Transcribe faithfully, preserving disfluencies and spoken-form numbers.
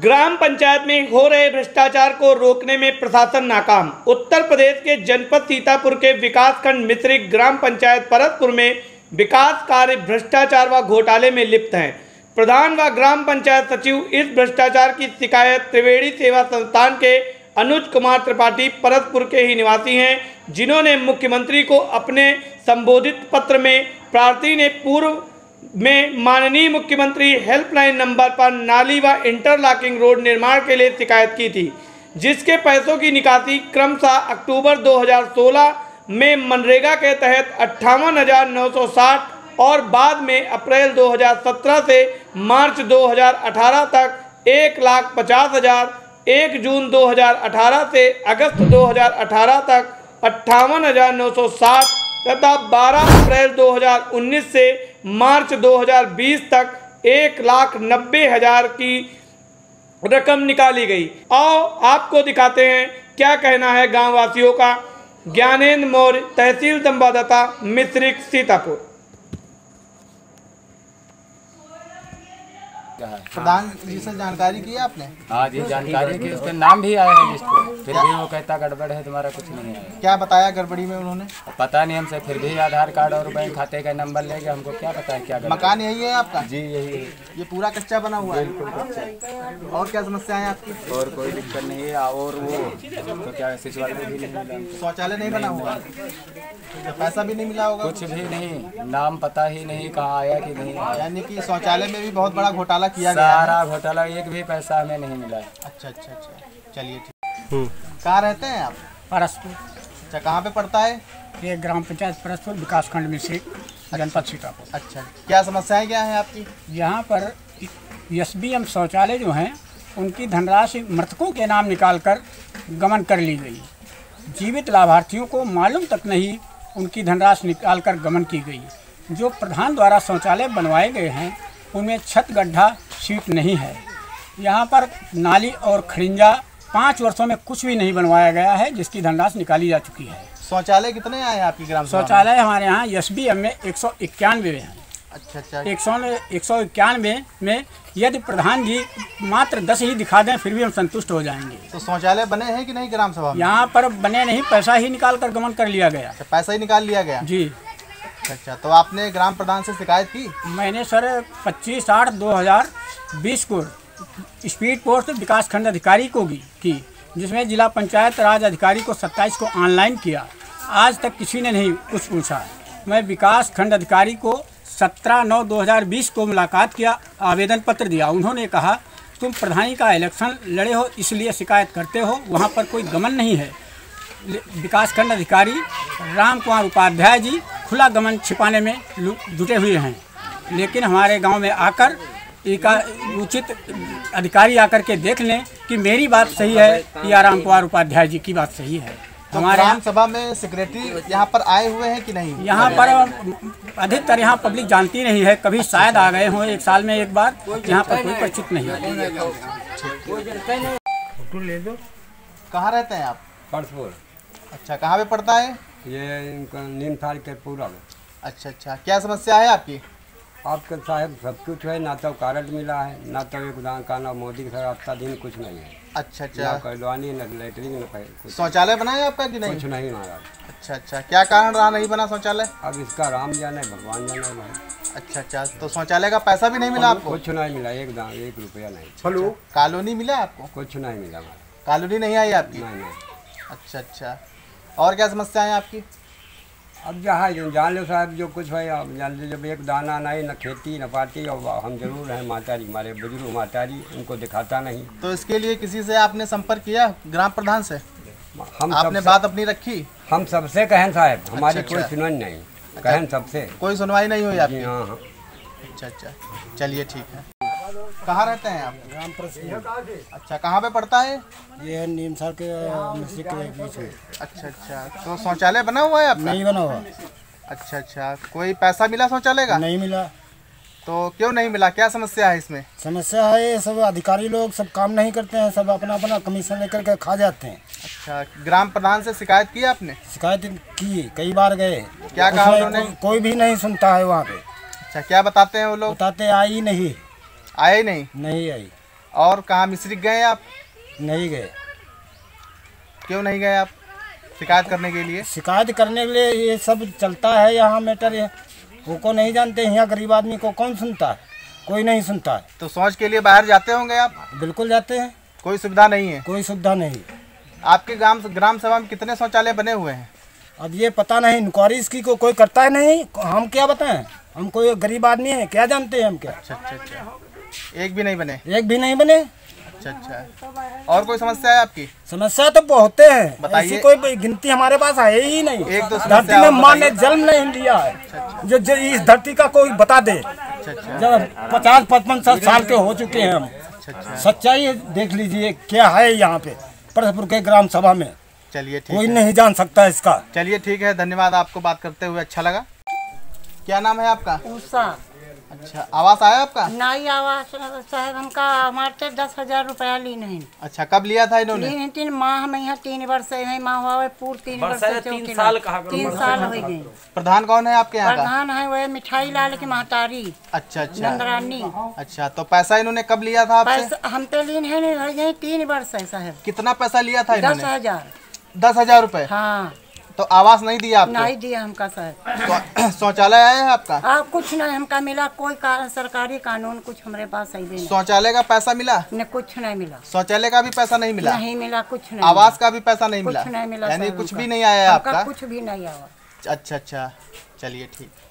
ग्राम पंचायत में हो रहे भ्रष्टाचार को रोकने में प्रशासन नाकाम। उत्तर प्रदेश के जनपद सीतापुर के विकासखंड मिश्रिक ग्राम पंचायत परतपुर में विकास कार्य भ्रष्टाचार व घोटाले में लिप्त हैं। प्रधान व ग्राम पंचायत सचिव इस भ्रष्टाचार की शिकायत त्रिवेणी सेवा संस्थान के अनुज कुमार त्रिपाठी परतपुर के ही निवासी हैं, जिन्होंने मुख्यमंत्री को अपने संबोधित पत्र में प्रार्थी ने पूर्व में माननीय मुख्यमंत्री हेल्पलाइन नंबर पर नाली व इंटरलॉकिंग रोड निर्माण के लिए शिकायत की थी, जिसके पैसों की निकासी क्रमशः अक्टूबर दो हज़ार सोलह में मनरेगा के तहत अट्ठावन हज़ार नौ सौ साठ और बाद में अप्रैल दो हज़ार सत्रह से मार्च दो हज़ार अठारह तक एक लाख पचास हज़ार, एक जून दो हज़ार अठारह से अगस्त दो हज़ार अठारह तक अट्ठावन हज़ार नौ सौ साठ तथा बारह अप्रैल दो हज़ार उन्नीस से मार्च दो हज़ार बीस तक एक लाख नब्बे हजार की रकम निकाली गई। आओ आपको दिखाते हैं क्या कहना है गांव वासियों का। ज्ञानेंद्र मौर्य, तहसील संवाददाता, मिश्रिक, सीतापुर। प्रधान जी से जानकारी की है आपने? हाँ जी, जानकारी की, उसके नाम भी आया है लिस्ट पे, फिर भी वो कहता गड़बड़ है, तुम्हारा कुछ नहीं आया। क्या बताया गड़बड़ी में उन्होंने? पता नहीं हमसे, फिर भी आधार कार्ड और बैंक खाते का नंबर ले गया, हमको क्या पता है क्या गड़बड़। मकान यही है आपका? जी यही है। ये पूरा कच्चा बना हुआ है? बिल्कुल कच्चा। और क्या समस्या है आपकी? और कोई दिक्कत नहीं है। और वो तो क्या शौचालय भी नहीं मिला, शौचालय नहीं बना हुआ, पैसा भी नहीं मिला होगा? कुछ भी नहीं, नाम पता ही नहीं कहाँ आया कि नहीं आया। यानी कि शौचालय में भी बहुत बड़ा घोटाला किया गया? सारा घोटाला, एक भी पैसा हमें नहीं मिला है। अच्छा अच्छा अच्छा, चलिए ठीक। कहाँ रहते हैं आप? परसपुर। अच्छा, कहाँ पे पड़ता है ये? ग्राम पंचायत परसपुर, विकासखंड मिश्रिक, जनपद सीतापुर। अच्छा, क्या समस्याएं क्या हैं आपकी? यहाँ पर एस बी एम शौचालय जो हैं उनकी धनराशि मृतकों के नाम निकालकर गमन कर ली गई। जीवित लाभार्थियों को मालूम तक नहीं उनकी धनराशि निकालकर गमन की गई। जो प्रधान द्वारा शौचालय बनवाए गए हैं उनमें छत गड्ढा सीट नहीं है। यहाँ पर नाली और खड़िंजा पाँच वर्षों में कुछ भी नहीं बनवाया गया है, जिसकी धनराशि निकाली जा चुकी है। शौचालय कितने आए हैं आपकी ग्राम सभा में? शौचालय हमारे यहाँ एस बी एम में एक सौ इक्यानवे हैं। अच्छा अच्छा, एक सौ एक सौ इक्यानवे में यदि प्रधान जी मात्र दस ही दिखा दें फिर भी हम संतुष्ट हो जाएंगे। तो शौचालय बने हैं कि नहीं ग्राम सभा में? यहाँ पर बने नहीं, पैसा ही निकाल कर गमन कर लिया गया। अच्छा, पैसा ही निकाल लिया गया जी। अच्छा, तो आपने ग्राम प्रधान से शिकायत की? मैंने सर पच्चीस आठ दो हज़ार बीस को स्पीड पोस्ट विकास खंड अधिकारी को की, जिसमें जिला पंचायत राज अधिकारी को सत्ताईस को ऑनलाइन किया। आज तक किसी ने नहीं कुछ पूछा। मैं विकास खंड अधिकारी को सत्रह नौ दो हज़ार बीस को मुलाकात किया, आवेदन पत्र दिया। उन्होंने कहा तुम प्रधानी का इलेक्शन लड़े हो इसलिए शिकायत करते हो, वहाँ पर कोई गमन नहीं है। विकासखंड अधिकारी राम कुमार उपाध्याय जी खुला गमन छिपाने में जुटे हुए हैं, लेकिन हमारे गांव में आकर एक उचित अधिकारी आकर के देख लें कि मेरी बात सही है या राम कुमार उपाध्याय जी की बात सही है। तो हमारे ग्राम सभा में सेक्रेटरी यहाँ पर आए हुए हैं कि नहीं? यहाँ पर अधिकतर यहाँ पब्लिक जानती नहीं है, कभी शायद आ गए हों एक साल में एक बार, यहाँ पर कोई परिचित नहीं है। कहाँ रहते हैं आप? परसपुर। अच्छा, कहाँ पे पड़ता है ये इनका नीमथाल के पूरा में। अच्छा अच्छा, क्या समस्या है आपकी? आपके साहब सब कुछ है, ना तो कार्ड मिला है, ना तो एक दान का, ना मोदी का रास्ता दिन कुछ नहीं है। अच्छा अच्छा, ना कैलवानी, ना लेटरिन, ना कुछ। शौचालय बना है आपका कि नहीं? कुछ नहीं महाराज। अच्छा अच्छा, क्या कारण रहा नहीं बना शौचालय? अब इसका राम जाने भगवान जाने भाई। अच्छा अच्छा, तो शौचालय का पैसा भी नहीं मिला आपको? कुछ नहीं मिला, एक दान एक रुपया नहीं। अच्छा, कॉलोनी मिला आपको? कुछ नहीं मिला हमारा। कॉलोनी नहीं आई आपकी? नहीं नहीं। अच्छा अच्छा, और क्या समस्या है आपकी? अब जहाँ जान लो साहब, जो कुछ है आप जान लो, जब एक दाना नहीं, न खेती न पाती, और हम जरूर हैं मातारी, हमारे बुजुर्ग मातारी, उनको दिखाता नहीं। तो इसके लिए किसी से आपने संपर्क किया ग्राम प्रधान से? हम आपने बात अपनी रखी? हम सबसे कहें साहब, हमारी अच्छा, कोई अच्छा। सुनवाई नहीं, कहें सबसे, कोई सुनवाई नहीं हुई आपकी? हाँ हाँ। अच्छा अच्छा, चलिए ठीक है। कहाँ रहते हैं आप? ग्राम परसपुर। अच्छा, कहाँ पे पड़ता है ये नीमसार के मिश्रिक के बीच में। अच्छा अच्छा, तो शौचालय बना हुआ है आपका? नहीं बना हुआ। अच्छा अच्छा, कोई पैसा मिला शौचालय का? नहीं मिला। तो क्यों नहीं मिला, क्या समस्या है इसमें? समस्या है ये सब अधिकारी लोग सब काम नहीं करते हैं, सब अपना अपना कमीशन लेकर के खा जाते हैं। अच्छा, ग्राम प्रधान से शिकायत की आपने? शिकायत की, कई बार गए। क्या कहा उन्होंने? कोई, कोई भी नहीं सुनता है वहाँ पे। अच्छा, क्या बताते हैं वो लोग? बताते आई नहीं, आए नहीं? नहीं आई। और कहाँ मिस्री गए आप? नहीं गए। क्यों नहीं गए आप शिकायत करने के लिए? शिकायत करने के लिए ये सब चलता है यहाँ मैटर, ये वो को नहीं जानते, यहाँ गरीब आदमी को कौन सुनता है, कोई नहीं सुनता है। तो शौच के लिए बाहर जाते होंगे आप? बिल्कुल जाते हैं। कोई सुविधा नहीं है? कोई सुविधा नहीं। आपके ग्राम ग्राम सभा में कितने शौचालय बने हुए हैं? अब ये पता नहीं, इंक्वायरी इसकी को कोई करता है नहीं, हम क्या बताएं, हम कोई गरीब आदमी है, क्या जानते हैं हम क्या। अच्छा अच्छा अच्छा, एक भी नहीं बने? एक भी नहीं बने। अच्छा अच्छा, और कोई समस्या है आपकी? समस्या तो बहुत है, बताइए। ऐसी कोई गिनती हमारे पास है ही नहीं। एक दो धरती में माँ ने जन्म नहीं लिया है जो, जो इस धरती का कोई बता दे। जब पचास पचपन साल के हो चुके हैं हम, सच्चाई देख लीजिए क्या है यहाँ पे परसपुर के ग्राम सभा में। चलिए ठीक कोई है, नहीं जान सकता इसका। चलिए ठीक है, धन्यवाद, आपको बात करते हुए अच्छा लगा। क्या नाम है आपका? उषा। अच्छा, आवास आया आपका? नहीं आवास साहब, हमका हमारे से दस हजार रुपया ली नहीं। अच्छा, कब लिया था इन्होंने? तीन तीन माह में यहाँ तीन वर्ष है, माह हुआ पूर्ण तीन वर्ष तीन साल तीन साल हो गए। प्रधान कौन है आपके यहाँ का? प्रधान है वह मिठाई लाल की महतारी। अच्छा अच्छा, नंदरानी। अच्छा, तो पैसा इन्होंने कब लिया था आपसे? पैसा हम तो लीन है नहीं, तीन वर्ष है साहब। कितना पैसा लिया था दस इन्होंने? हजार दस हजार रुपए। हाँ। तो आवास नहीं दिया आपको? नहीं दिया हमका साहब। तो शौचालय आया है आपका? आप कुछ नहीं हमका मिला, कोई का, सरकारी कानून कुछ हमारे पास है नहीं। शौचालय का पैसा मिला? न कुछ नहीं मिला। शौचालय का भी पैसा नहीं मिला? नहीं मिला, कुछ नहीं। आवास का भी पैसा नहीं मिला? कुछ नहीं मिला, यानी कुछ भी नहीं आया आपका? कुछ भी नहीं आया। अच्छा अच्छा, चलिए ठीक।